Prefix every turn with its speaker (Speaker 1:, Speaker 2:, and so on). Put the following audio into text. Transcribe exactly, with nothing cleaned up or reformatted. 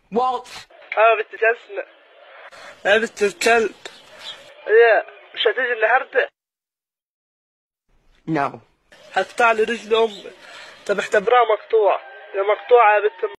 Speaker 1: What?
Speaker 2: اه بنت جسمة.
Speaker 1: يا بنت الكلب.
Speaker 2: ايه مش هتيجي النهارده؟
Speaker 1: No.
Speaker 2: هتقطع لي رجل امي. طب اختبرها مقطوعة. يا مقطوعة يا بنت